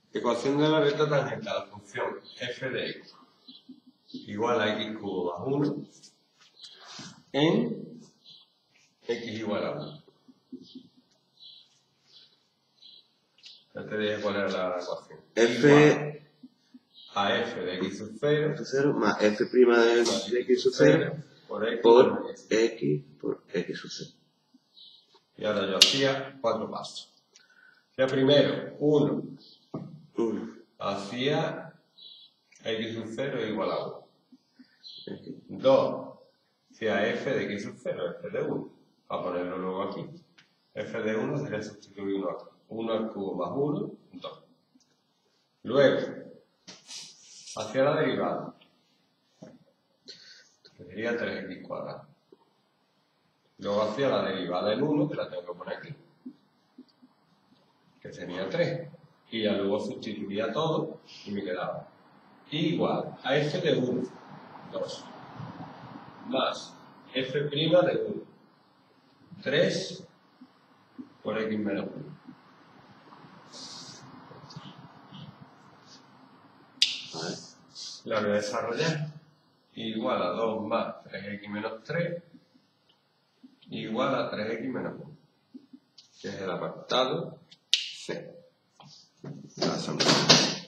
Ecuación de la recta tangente a la función f de x igual a x cubo más 1 en x igual a 1. Ya te dije cuál era la ecuación. F a f de x sub 0 más f' de x sub 0 por x por x sub 0. Y ahora yo hacía 4 pasos. Ya primero, 1 hacía x sub 0 igual a 1. 2 hacía f de x sub 0, f de 1. A ponerlo luego aquí. F de 1 sería sustituir 1 aquí. 1 al cubo más 1, 2. Luego, hacia la derivada, que sería 3x cuadrado. Luego hacia la derivada del 1, que la tengo que poner aquí, que sería 3. Y ya luego sustituiría todo y me quedaba igual a f de 1, 2, más f' de 1, 3 por x menos 1. La voy a desarrollar. Igual a 2 más 3x menos 3 igual a 3x menos 1, que es el apartado C.